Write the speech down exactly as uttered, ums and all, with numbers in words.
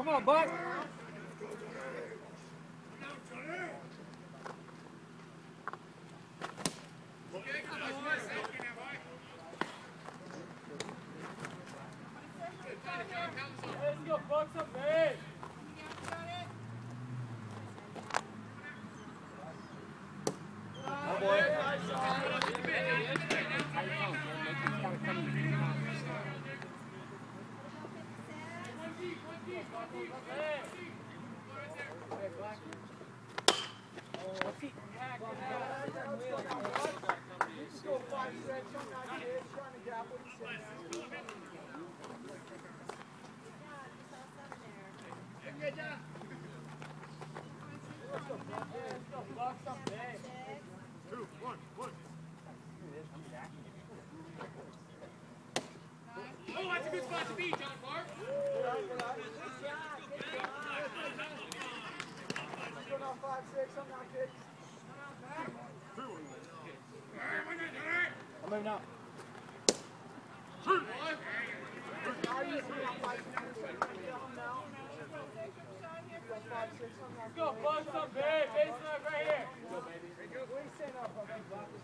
Come on, Buck. Let's go, Bucks up, man. Oh, boy. Oh, that's a good spot to be, John Clark. Five, six, I'm not good. I'm moving up. Let's go, Bucks up, babe. Base up right here. Go, baby. What are you saying up,